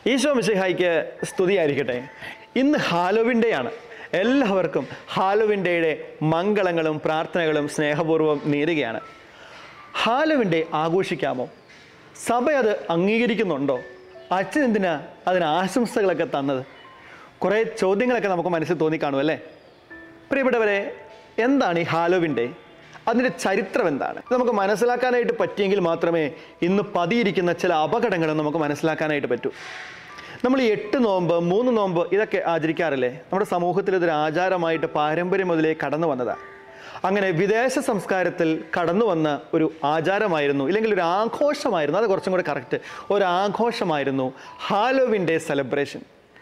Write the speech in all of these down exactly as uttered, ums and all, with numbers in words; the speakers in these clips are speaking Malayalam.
ഈശോ മിശിഹായ്ക്ക് സ്തുതിയായിരിക്കട്ടെ. ഇന്ന് ഹാലോവിൻ ഡേ ആണ്. എല്ലാവർക്കും ഹാലോവിൻ ഡേയുടെ മംഗളങ്ങളും പ്രാർത്ഥനകളും സ്നേഹപൂർവ്വം നേരുകയാണ്. ഹാലോവിൻ ഡേ ആഘോഷിക്കാമോ? സഭ അത് അംഗീകരിക്കുന്നുണ്ടോ? അച്ഛൻ എന്തിനാ അതിന് ആശംസകളൊക്കെ തന്നത്? കുറേ ചോദ്യങ്ങളൊക്കെ നമുക്ക് മനസ്സിൽ തോന്നിക്കാണും അല്ലേ? പ്രിയപ്പെട്ടവരെ, എന്താണ് ഈ ഹാലോവിൻ ഡേ? അതിൻ്റെ ചരിത്രം എന്താണ്? നമുക്ക് മനസ്സിലാക്കാനായിട്ട് പറ്റിയെങ്കിൽ മാത്രമേ ഇന്ന് പതിയിരിക്കുന്ന ചില അപകടങ്ങളും നമുക്ക് മനസ്സിലാക്കാനായിട്ട് പറ്റൂ. നമ്മൾ ഈ എട്ട് നോമ്പ്, മൂന്ന് നോമ്പ് ഇതൊക്കെ ആചരിക്കാറില്ലേ? നമ്മുടെ സമൂഹത്തിൽ ഇതൊരു ആചാരമായിട്ട് പാരമ്പര്യം മുതലേ കടന്നു വന്നതാണ്. അങ്ങനെ വിദേശ സംസ്കാരത്തിൽ കടന്നു വന്ന ഒരു ആചാരമായിരുന്നു, ഇല്ലെങ്കിൽ ഒരു ആഘോഷമായിരുന്നു. അത് കുറച്ചും കൂടെ കറക്റ്റ്, ഒരു ആഘോഷമായിരുന്നു ഹാലോവിൻ ഡേ സെലിബ്രേഷൻ.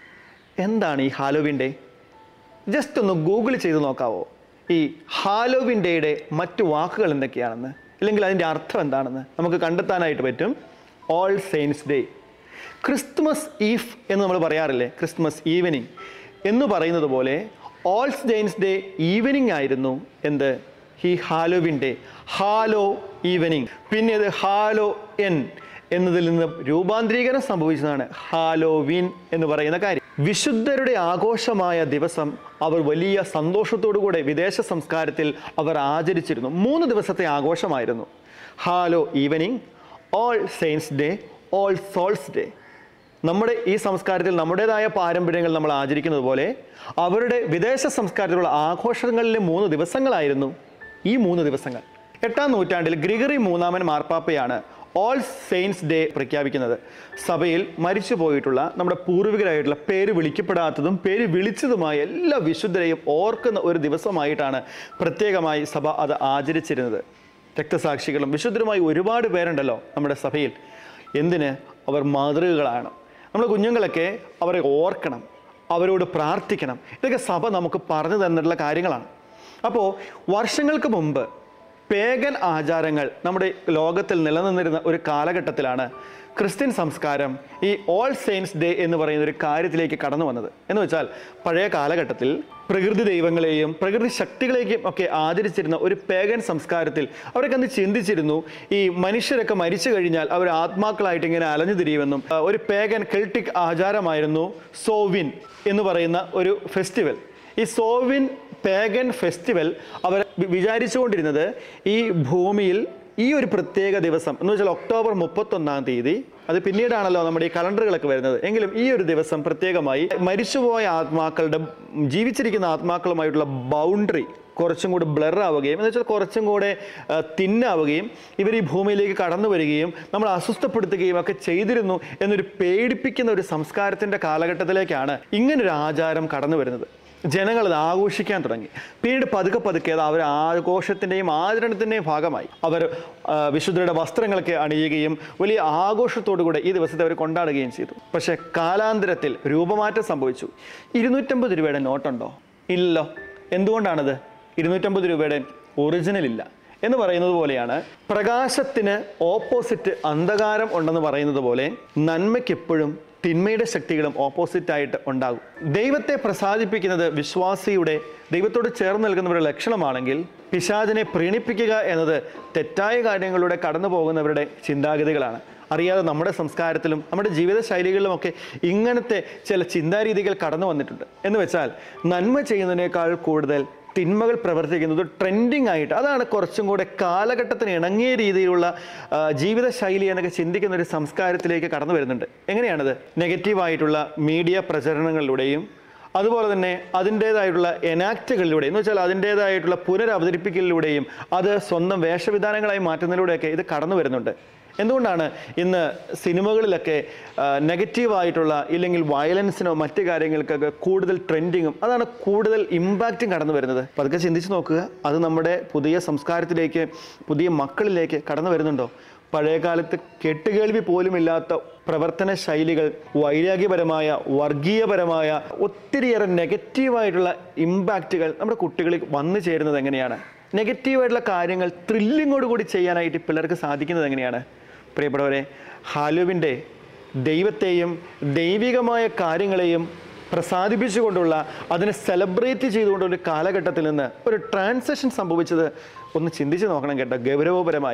എന്താണ് ഈ ഹാലോവിൻ ഡേ? ജസ്റ്റ് ഒന്ന് ഗൂഗിൾ ചെയ്ത് നോക്കാവോ ഈ ഹാലോവിൻ ഡേയുടെ മറ്റു വാക്കുകൾ എന്തൊക്കെയാണെന്ന്, ഇല്ലെങ്കിൽ അതിൻ്റെ അർത്ഥം എന്താണെന്ന് നമുക്ക് കണ്ടെത്താനായിട്ട് പറ്റും. All Saints Day, Christmas Eve എന്ന് നമ്മൾ പറയാറില്ലേ? ക്രിസ്തുമസ് ഈവനിങ് എന്ന് പറയുന്നത് പോലെ ഓൾ സെയിൻസ് ഡേ ഈവനിങ് ആയിരുന്നു എന്ത്? ഈ ഹാലോവിൻ ഡേ. ഹാലോ ഈവനിങ്, പിന്നെ ഇത് ഹാലോ എൻ എന്നതിൽ നിന്ന് രൂപാന്തരീകരണം സംഭവിച്ചതാണ് ഹാലോവീൻ എന്ന് പറയുന്ന കാര്യം. വിശുദ്ധരുടെ ആഘോഷമായ ദിവസം അവർ വലിയ സന്തോഷത്തോടുകൂടെ വിദേശ സംസ്കാരത്തിൽ അവർ ആചരിച്ചിരുന്നു. മൂന്ന് ദിവസത്തെ ആഘോഷമായിരുന്നു. Hallow evening, All Saints Day, All Souls Day. നമ്മുടെ ഈ സംസ്കാരത്തിൽ നമ്മുടേതായ പാരമ്പര്യങ്ങൾ നമ്മൾ ആചരിക്കുന്നത് പോലെ അവരുടെ വിദേശ സംസ്കാരത്തിലുള്ള ആഘോഷങ്ങളിലെ മൂന്ന് ദിവസങ്ങളായിരുന്നു ഈ മൂന്ന് ദിവസങ്ങൾ. എട്ടാം നൂറ്റാണ്ടിൽ ഗ്രിഗറി മൂന്നാമൻ മാർപ്പാപ്പയാണ് ഓൾ സെയിൻസ് ഡേ പ്രഖ്യാപിക്കുന്നത്. സഭയിൽ മരിച്ചു പോയിട്ടുള്ള നമ്മുടെ പൂർവികരായിട്ടുള്ള പേര് വിളിക്കപ്പെടാത്തതും പേര് വിളിച്ചതുമായ എല്ലാ വിശുദ്ധരെയും ഓർക്കുന്ന ഒരു ദിവസമായിട്ടാണ് പ്രത്യേകമായി സഭ അത് ആചരിച്ചിരുന്നത്. രക്തസാക്ഷികളും വിശുദ്ധരുമായി ഒരുപാട് പേരുണ്ടല്ലോ നമ്മുടെ സഭയിൽ. എന്തിന്? അവർ മാതൃകകളാണ്. നമ്മുടെ കുഞ്ഞുങ്ങളൊക്കെ അവരെ ഓർക്കണം, അവരോട് പ്രാർത്ഥിക്കണം. ഇതൊക്കെ സഭ നമുക്ക് പറഞ്ഞു തന്നിട്ടുള്ള കാര്യങ്ങളാണ്. അപ്പോൾ വർഷങ്ങൾക്ക് മുമ്പ് പേഗൻ ആചാരങ്ങൾ നമ്മുടെ ലോകത്തിൽ നിലനിന്നിരുന്ന ഒരു കാലഘട്ടത്തിലാണ് ക്രിസ്ത്യൻ സംസ്കാരം ഈ ഓൾ സെയിൻസ് ഡേ എന്ന് പറയുന്ന ഒരു കാര്യത്തിലേക്ക് കടന്നു വന്നത്. എന്ന് വെച്ചാൽ പഴയ കാലഘട്ടത്തിൽ പ്രകൃതി ദൈവങ്ങളെയും പ്രകൃതി ശക്തികളെയും ഒക്കെ ആദരിച്ചിരുന്ന ഒരു പേഗൻ സംസ്കാരത്തിൽ അവരൊക്കെ അന്ന് ചിന്തിച്ചിരുന്നു, ഈ മനുഷ്യരൊക്കെ മരിച്ചു കഴിഞ്ഞാൽ അവർ ആത്മാക്കളായിട്ട് ഇങ്ങനെ അലഞ്ഞു തിരിയുമെന്നും. ഒരു പേഗൻ കെൽട്ടിക് ആചാരമായിരുന്നു സോവിൻ എന്ന് പറയുന്ന ഒരു ഫെസ്റ്റിവൽ. ഈ സോവിൻ പേഗൻ ഫെസ്റ്റിവൽ അവർ വിചാരിച്ചുകൊണ്ടിരുന്നത് ഈ ഭൂമിയിൽ ഈ ഒരു പ്രത്യേക ദിവസം എന്ന് വെച്ചാൽ ഒക്ടോബർ മുപ്പത്തൊന്നാം തീയതി, അത് പിന്നീടാണല്ലോ നമ്മുടെ ഈ കലണ്ടറുകളൊക്കെ വരുന്നത്, എങ്കിലും ഈ ഒരു ദിവസം പ്രത്യേകമായി മരിച്ചുപോയ ആത്മാക്കളുടെ, ജീവിച്ചിരിക്കുന്ന ആത്മാക്കളുമായിട്ടുള്ള ബൗണ്ടറി കുറച്ചും കൂടി ബ്ലർ ആവുകയും എന്ന് വെച്ചാൽ കുറച്ചും കൂടെ തിന്നാവുകയും ഇവർ ഈ ഭൂമിയിലേക്ക് കടന്നു വരികയും നമ്മൾ അസ്വസ്ഥപ്പെടുത്തുകയും ഒക്കെ ചെയ്തിരുന്നു എന്നൊരു പേടിപ്പിക്കുന്ന ഒരു സംസ്കാരത്തിൻ്റെ കാലഘട്ടത്തിലേക്കാണ് ഇങ്ങനൊരു ആചാരം കടന്നു വരുന്നത്. ജനങ്ങൾ അത് ആഘോഷിക്കാൻ തുടങ്ങി. പിന്നീട് പതുക്കെ പതുക്കെ അത് അവർ ആഘോഷത്തിൻ്റെയും ആചരണത്തിൻ്റെയും ഭാഗമായി അവർ വിശുദ്ധരുടെ വസ്ത്രങ്ങളൊക്കെ അണിയുകയും വലിയ ആഘോഷത്തോടുകൂടെ ഈ ദിവസത്തെ അവർ കൊണ്ടാടുകയും ചെയ്തു. പക്ഷേ കാലാന്തരത്തിൽ രൂപമാറ്റം സംഭവിച്ചു. ഇരുന്നൂറ്റമ്പത് രൂപയുടെ നോട്ടുണ്ടോ? ഇല്ലല്ലോ. എന്തുകൊണ്ടാണത്? ഇരുന്നൂറ്റമ്പത് രൂപയുടെ ഒറിജിനൽ ഇല്ല എന്ന് പറയുന്നത് പോലെയാണ് പ്രകാശത്തിന് ഓപ്പോസിറ്റ് അന്ധകാരം ഉണ്ടെന്ന് പറയുന്നത് പോലെ നന്മയ്ക്കെപ്പോഴും തിന്മയുടെ ശക്തികളും ഓപ്പോസിറ്റായിട്ട് ഉണ്ടാകും. ദൈവത്തെ പ്രസാദിപ്പിക്കുന്നത് വിശ്വാസിയുടെ, ദൈവത്തോട് ചേർന്ന് നിൽക്കുന്നവരുടെ ലക്ഷണമാണെങ്കിൽ പിശാചിനെ പ്രീണിപ്പിക്കുക എന്നത് തെറ്റായ കാര്യങ്ങളിലൂടെ കടന്നു പോകുന്നവരുടെ ചിന്താഗതികളാണ്. അറിയാതെ നമ്മുടെ സംസ്കാരത്തിലും നമ്മുടെ ജീവിത ശൈലികളിലുമൊക്കെ ഇങ്ങനത്തെ ചില ചിന്താരീതികൾ കടന്നു വന്നിട്ടുണ്ട്. എന്ന് വെച്ചാൽ നന്മ ചെയ്യുന്നതിനേക്കാൾ കൂടുതൽ തിന്മകൾ പ്രവർത്തിക്കുന്നത് ട്രെൻഡിങ് ആയിട്ട്, അതാണ് കുറച്ചും കൂടെ കാലഘട്ടത്തിന് ഇണങ്ങിയ രീതിയിലുള്ള ജീവിതശൈലി എന്നൊക്കെ ചിന്തിക്കുന്ന ഒരു സംസ്കാരത്തിലേക്ക് കടന്നു വരുന്നുണ്ട്. എങ്ങനെയാണത്? നെഗറ്റീവായിട്ടുള്ള മീഡിയ പ്രചരണങ്ങളിലൂടെയും അതുപോലെ തന്നെ അതിൻ്റേതായിട്ടുള്ള എനാക്റ്റുകളിലൂടെയും എന്ന് വെച്ചാൽ അതിൻ്റേതായിട്ടുള്ള പുനരവതരിപ്പിക്കലിലൂടെയും അത് സ്വന്തം വേഷവിധാനങ്ങളായി മാറ്റുന്നതിലൂടെയൊക്കെ ഇത് കടന്നു വരുന്നുണ്ട്. എന്തുകൊണ്ടാണ് ഇന്ന് സിനിമകളിലൊക്കെ നെഗറ്റീവായിട്ടുള്ള ഇല്ലെങ്കിൽ വയലൻസിനോ മറ്റു കാര്യങ്ങൾക്കൊക്കെ കൂടുതൽ ട്രെൻഡിങ്ങും അതാണ് കൂടുതൽ ഇമ്പാക്റ്റും കടന്നു വരുന്നത്? പതുക്കെ ചിന്തിച്ച് നോക്കുക. അത് നമ്മുടെ പുതിയ സംസ്കാരത്തിലേക്ക്, പുതിയ മക്കളിലേക്ക് കടന്നു വരുന്നുണ്ടോ? പഴയകാലത്ത് കെട്ടുകേൾവി പോലുമില്ലാത്ത പ്രവർത്തന ശൈലികൾ, വൈരാഗ്യപരമായ വർഗീയപരമായ ഒത്തിരിയേറെ നെഗറ്റീവായിട്ടുള്ള ഇമ്പാക്റ്റുകൾ നമ്മുടെ കുട്ടികളിൽ വന്നു ചേരുന്നത് എങ്ങനെയാണ്? നെഗറ്റീവായിട്ടുള്ള കാര്യങ്ങൾ ത്രില്ലിങ്ങോടുകൂടി ചെയ്യാനായിട്ട് പിള്ളേർക്ക് സാധിക്കുന്നത് എങ്ങനെയാണ്? പ്രിയപ്പെട്ടവരെ, ഹാലോവിൻ ഡേ ദൈവത്തെയും ദൈവികമായ കാര്യങ്ങളെയും പ്രസാദിപ്പിച്ചുകൊണ്ടുള്ള, അതിനെ സെലിബ്രേറ്റ് ചെയ്തുകൊണ്ടുള്ള ഒരു കാലഘട്ടത്തിൽ നിന്ന് ഒരു ട്രാൻസിഷൻ സംഭവിച്ചത് ഒന്ന് ചിന്തിച്ച് നോക്കണം കേട്ടോ, ഗൗരവപരമായി.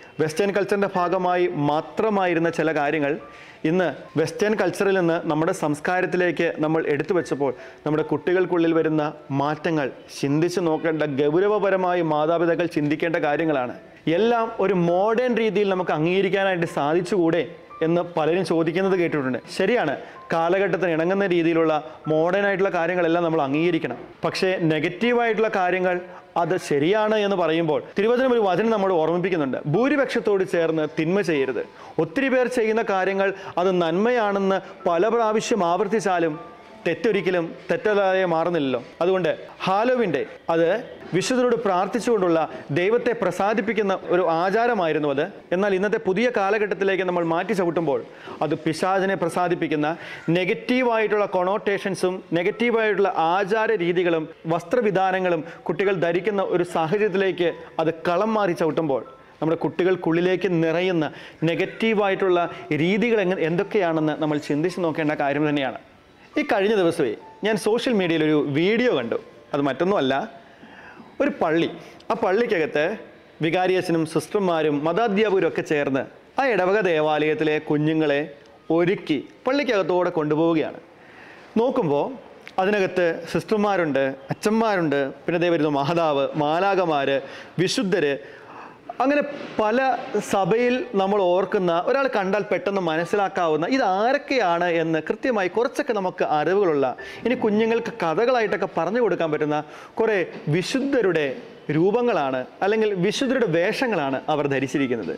വെസ്റ്റേൺ കൾച്ചറിൻ്റെ ഭാഗമായി മാത്രമായിരുന്ന ചില കാര്യങ്ങൾ ഇന്ന് വെസ്റ്റേൺ കൾച്ചറിൽ നിന്ന് നമ്മുടെ സംസ്കാരത്തിലേക്ക് നമ്മൾ എടുത്തു വെച്ചപ്പോൾ നമ്മുടെ കുട്ടികൾക്കുള്ളിൽ വരുന്ന മാറ്റങ്ങൾ ചിന്തിച്ച് നോക്കേണ്ട, ഗൗരവപരമായി മാതാപിതാക്കൾ ചിന്തിക്കേണ്ട കാര്യങ്ങളാണ്. എല്ലാം ഒരു മോഡേൺ രീതിയിൽ നമുക്ക് അംഗീകരിക്കാനായിട്ട് സാധിച്ചുകൂടെ എന്ന് പലരും ചോദിക്കുന്നത് കേട്ടിട്ടുണ്ട്. ശരിയാണ്, കാലഘട്ടത്തിന് ഇണങ്ങുന്ന രീതിയിലുള്ള മോഡേൺ ആയിട്ടുള്ള കാര്യങ്ങളെല്ലാം നമ്മൾ അംഗീകരിക്കണം. പക്ഷേ നെഗറ്റീവായിട്ടുള്ള കാര്യങ്ങൾ അത് ശരിയാണ് എന്ന് പറയുമ്പോൾ തിരുവചനം ഒരു വചനം നമ്മോട് ഓർമ്മിപ്പിക്കുന്നുണ്ട്. ഭൂരിപക്ഷത്തോട് ചേർന്ന് തിന്മ ചെയ്യരുത്. ഒത്തിരി പേർ ചെയ്യുന്ന കാര്യങ്ങൾ അത് നന്മയാണെന്ന് പല പ്രാവശ്യം ആവർത്തിച്ചാലും തെറ്റൊരിക്കലും തെറ്റല്ലാതെ മാറുന്നില്ലല്ലോ. അതുകൊണ്ട് ഹാലോവിൻ്റെ അത് വിശുദ്ധരോട് പ്രാർത്ഥിച്ചുകൊണ്ടുള്ള ദൈവത്തെ പ്രസാദിപ്പിക്കുന്ന ഒരു ആചാരമായിരുന്നു അത്. എന്നാൽ ഇന്നത്തെ പുതിയ കാലഘട്ടത്തിലേക്ക് നമ്മൾ മാറ്റി ചവിട്ടുമ്പോൾ അത് പിശാചിനെ പ്രസാദിപ്പിക്കുന്ന നെഗറ്റീവായിട്ടുള്ള കൊണോട്ടേഷൻസും നെഗറ്റീവായിട്ടുള്ള ആചാര രീതികളും വസ്ത്രവിധാനങ്ങളും കുട്ടികൾ ധരിക്കുന്ന ഒരു സാഹചര്യത്തിലേക്ക് അത് കളം മാറി ചവിട്ടുമ്പോൾ നമ്മുടെ കുട്ടികൾക്കുള്ളിലേക്ക് നിറയുന്ന നെഗറ്റീവായിട്ടുള്ള രീതികൾ എങ്ങനെ എന്തൊക്കെയാണെന്ന് നമ്മൾ ചിന്തിച്ച് നോക്കേണ്ട കാര്യം തന്നെയാണ്. ഈ കഴിഞ്ഞ ദിവസമേ ഞാൻ സോഷ്യൽ മീഡിയയിൽ ഒരു വീഡിയോ കണ്ടു. അത് മറ്റൊന്നുമല്ല, ഒരു പള്ളി. ആ പള്ളിക്കകത്ത് വികാരിയച്ഛനും സിസ്റ്റർമാരും മതാധ്യാപകരും ഒക്കെ ചേർന്ന് ആ ഇടവക ദേവാലയത്തിലെ കുഞ്ഞുങ്ങളെ ഒരുക്കി പള്ളിക്കകത്തോടെ കൊണ്ടുപോവുകയാണ്. നോക്കുമ്പോൾ അതിനകത്ത് സിസ്റ്റർമാരുണ്ട്, അച്ഛന്മാരുണ്ട്, പിന്നെ ദേ വരുന്നു മാതാവ്, മാലാകമാർ, വിശുദ്ധർ, അങ്ങനെ പല സഭയിൽ നമ്മൾ ഓർക്കുന്ന, ഒരാൾ കണ്ടാൽ പെട്ടെന്ന് മനസ്സിലാക്കാവുന്ന ഇതാരൊക്കെയാണ് എന്ന് കൃത്യമായി കുറച്ചൊക്കെ നമുക്ക് അറിവുകളുള്ള, ഇനി കുഞ്ഞുങ്ങൾക്ക് കഥകളായിട്ടൊക്കെ പറഞ്ഞു കൊടുക്കാൻ പറ്റുന്ന കുറേ വിശുദ്ധരുടെ രൂപങ്ങളാണ്, അല്ലെങ്കിൽ വിശുദ്ധരുടെ വേഷങ്ങളാണ് അവർ ധരിച്ചിരിക്കുന്നത്.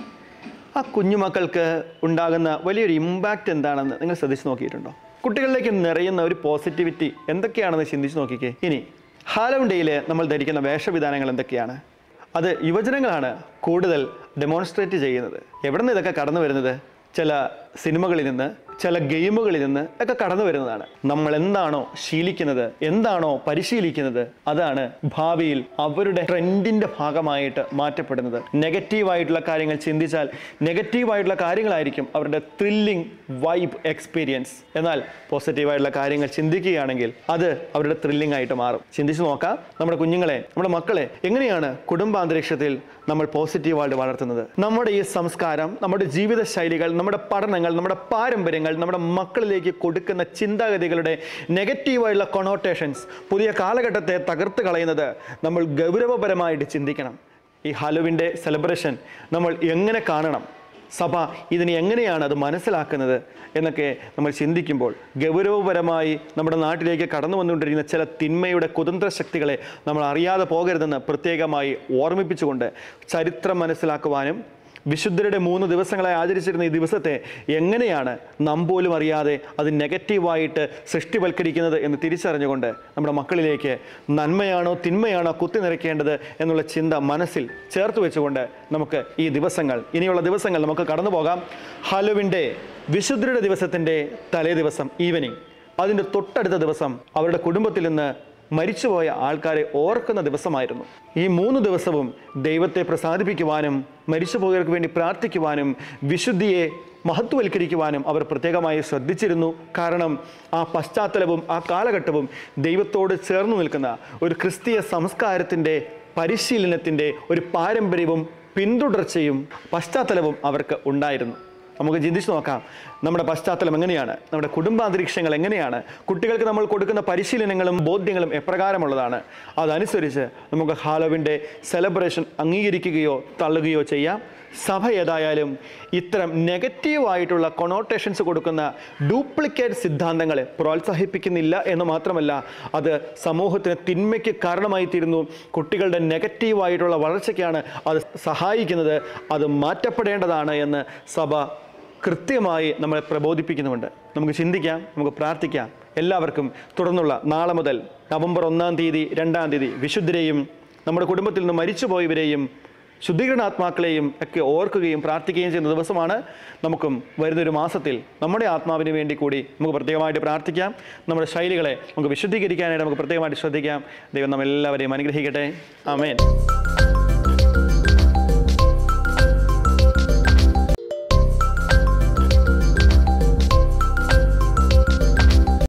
ആ കുഞ്ഞുമക്കൾക്ക് ഉണ്ടാകുന്ന വലിയൊരു ഇമ്പാക്റ്റ് എന്താണെന്ന് നിങ്ങൾ ശ്രദ്ധിച്ച് നോക്കിയിട്ടുണ്ടോ? കുട്ടികളിലേക്ക് നിറയുന്ന ഒരു പോസിറ്റിവിറ്റി എന്തൊക്കെയാണെന്ന് ചിന്തിച്ച് നോക്കിക്കേ. ഇനി ഹാലോവിൻ ഡേയിൽ നമ്മൾ ധരിക്കുന്ന വേഷവിധാനങ്ങൾ എന്തൊക്കെയാണ്? അത് യുവജനങ്ങളാണ് കൂടുതൽ ഡെമോൺസ്ട്രേറ്റ് ചെയ്യുന്നത്. എവിടെ നിന്ന് ഇതൊക്കെ കടന്നു വരുന്നത്? ചില സിനിമകളിൽ നിന്ന്, ചില ഗെയിമുകളിൽ നിന്ന് ഒക്കെ കടന്നു വരുന്നതാണ്. നമ്മൾ എന്താണോ ശീലിക്കുന്നത്, എന്താണോ പരിശീലിക്കുന്നത്, അതാണ് ഭാവിയിൽ അവരുടെ ട്രെൻഡിൻ്റെ ഭാഗമായിട്ട് മാറ്റപ്പെടുന്നത്. നെഗറ്റീവായിട്ടുള്ള കാര്യങ്ങൾ ചിന്തിച്ചാൽ നെഗറ്റീവായിട്ടുള്ള കാര്യങ്ങളായിരിക്കും അവരുടെ ത്രില്ലിംഗ് വൈബ് എക്സ്പീരിയൻസ്. എന്നാൽ പോസിറ്റീവായിട്ടുള്ള കാര്യങ്ങൾ ചിന്തിക്കുകയാണെങ്കിൽ അത് അവരുടെ ത്രില്ലിംഗ് ആയിട്ട് മാറും. ചിന്തിച്ച് നോക്കാം, നമ്മുടെ കുഞ്ഞുങ്ങളെ, നമ്മുടെ മക്കളെ എങ്ങനെയാണ് കുടുംബാന്തരീക്ഷത്തിൽ നമ്മൾ പോസിറ്റീവായിട്ട് വളർത്തുന്നത്? നമ്മുടെ ഈ സംസ്കാരം, നമ്മുടെ ജീവിത ശൈലികൾ, നമ്മുടെ പഠനങ്ങൾ, നമ്മുടെ പാരമ്പര്യങ്ങൾ, നമ്മുടെ മക്കളിലേക്ക് കൊടുക്കുന്ന ചിന്താഗതികളുടെ നെഗറ്റീവായുള്ള കൊണോട്ടേഷൻസ് പുതിയ കാലഘട്ടത്തെ തകർത്ത് കളയുന്നത് നമ്മൾ ഗൗരവപരമായിട്ട് ചിന്തിക്കണം. ഈ ഹാലോവിൻ്റെ സെലിബ്രേഷൻ നമ്മൾ എങ്ങനെ കാണണം, സഭ ഇതിനെ എങ്ങനെയാണ് അത് മനസ്സിലാക്കുന്നത് എന്നൊക്കെ നമ്മൾ ചിന്തിക്കുമ്പോൾ ഗൗരവപരമായി നമ്മുടെ നാട്ടിലേക്ക് കടന്നു വന്നുകൊണ്ടിരിക്കുന്ന ചില തിന്മയുടെ കുതന്ത്ര ശക്തികളെ നമ്മൾ അറിയാതെ പോകരുതെന്ന് പ്രത്യേകമായി ഓർമ്മിപ്പിച്ചുകൊണ്ട് ചരിത്രം മനസ്സിലാക്കുവാനും വിശുദ്ധരുടെ മൂന്ന് ദിവസങ്ങളായി ആചരിച്ചിരുന്ന ഈ ദിവസത്തെ എങ്ങനെയാണ് നാം പോലും അറിയാതെ അത് നെഗറ്റീവായിട്ട് സൃഷ്ടിവൽക്കരിക്കുന്നത് എന്ന് തിരിച്ചറിഞ്ഞുകൊണ്ട് നമ്മുടെ മക്കളിലേക്ക് നന്മയാണോ തിന്മയാണോ കുത്തി നിറയ്ക്കേണ്ടത് എന്നുള്ള ചിന്ത മനസ്സിൽ ചേർത്ത് വെച്ചുകൊണ്ട് നമുക്ക് ഈ ദിവസങ്ങൾ, ഇനിയുള്ള ദിവസങ്ങൾ നമുക്ക് കടന്നു പോകാം. ഹാലോവിൻ ഡേ വിശുദ്ധരുടെ ദിവസത്തിൻ്റെ തലേ ദിവസം ഈവനിങ്, അതിൻ്റെ തൊട്ടടുത്ത ദിവസം അവരുടെ കുടുംബത്തിൽ നിന്ന് മരിച്ചുപോയ ആൾക്കാരെ ഓർക്കുന്ന ദിവസമായിരുന്നു. ഈ മൂന്ന് ദിവസവും ദൈവത്തെ പ്രസാദിപ്പിക്കുവാനും മരിച്ചുപോയവർക്ക് വേണ്ടി പ്രാർത്ഥിക്കുവാനും വിശുദ്ധിയെ മഹത്വവൽക്കരിക്കുവാനും അവർ പ്രത്യേകമായി ശ്രദ്ധിച്ചിരുന്നു. കാരണം ആ പശ്ചാത്തലവും ആ കാലഘട്ടവും ദൈവത്തോട് ചേർന്ന് നിൽക്കുന്ന ഒരു ക്രിസ്തീയ സംസ്കാരത്തിൻ്റെ പരിശീലനത്തിൻ്റെ ഒരു പാരമ്പര്യവും പിന്തുടർച്ചയും പശ്ചാത്തലവും അവർക്ക് ഉണ്ടായിരുന്നു. നമുക്ക് ചിന്തിച്ച് നോക്കാം, നമ്മുടെ പശ്ചാത്തലം എങ്ങനെയാണ്, നമ്മുടെ കുടുംബാന്തരീക്ഷങ്ങൾ എങ്ങനെയാണ്, കുട്ടികൾക്ക് നമ്മൾ കൊടുക്കുന്ന പരിശീലനങ്ങളും ബോധ്യങ്ങളും എപ്രകാരമുള്ളതാണ്. അതനുസരിച്ച് നമുക്ക് ഹാലോവിൻ്റെ സെലിബ്രേഷൻ അംഗീകരിക്കുകയോ തള്ളുകയോ ചെയ്യാം. സഭ ഏതായാലും ഇത്തരം നെഗറ്റീവായിട്ടുള്ള കൊണോട്ടേഷൻസ് കൊടുക്കുന്ന ഡ്യൂപ്ലിക്കേറ്റ് സിദ്ധാന്തങ്ങളെ പ്രോത്സാഹിപ്പിക്കുന്നില്ല എന്ന് മാത്രമല്ല, അത് സമൂഹത്തിന് തിന്മയ്ക്ക് കാരണമായി തീരുന്നു. കുട്ടികളുടെ നെഗറ്റീവായിട്ടുള്ള വളർച്ചയ്ക്കാണ് അത് സഹായിക്കുന്നത്. അത് മാറ്റപ്പെടേണ്ടതാണ് എന്ന് സഭ കൃത്യമായി നമ്മളെ പ്രബോധിപ്പിക്കുന്നുമുണ്ട്. നമുക്ക് ചിന്തിക്കാം, നമുക്ക് പ്രാർത്ഥിക്കാം. എല്ലാവർക്കും തുടർന്നുള്ള നാളെ മുതൽ നവംബർ ഒന്നാം തീയതി രണ്ടാം തീയതി വിശുദ്ധരെയും നമ്മുടെ കുടുംബത്തിൽ നിന്ന് മരിച്ചുപോയവരെയും ശുദ്ധീകരണാത്മാക്കളെയും ഒക്കെ ഓർക്കുകയും പ്രാർത്ഥിക്കുകയും ചെയ്യുന്ന ദിവസമാണ്. നമുക്കും വരുന്നൊരു മാസത്തിൽ നമ്മുടെ ആത്മാവിന് വേണ്ടി കൂടി നമുക്ക് പ്രത്യേകമായിട്ട് പ്രാർത്ഥിക്കാം. നമ്മുടെ ശൈലികളെ നമുക്ക് വിശുദ്ധീകരിക്കാനായിട്ട് നമുക്ക് പ്രത്യേകമായിട്ട് ശ്രദ്ധിക്കാം. ദൈവം നമ്മെല്ലാവരെയും അനുഗ്രഹിക്കട്ടെ. ആമേൻ.